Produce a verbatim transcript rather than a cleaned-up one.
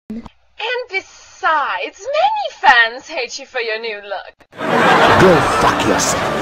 And besides, many fans hate you for your new look. Go fuck yourself.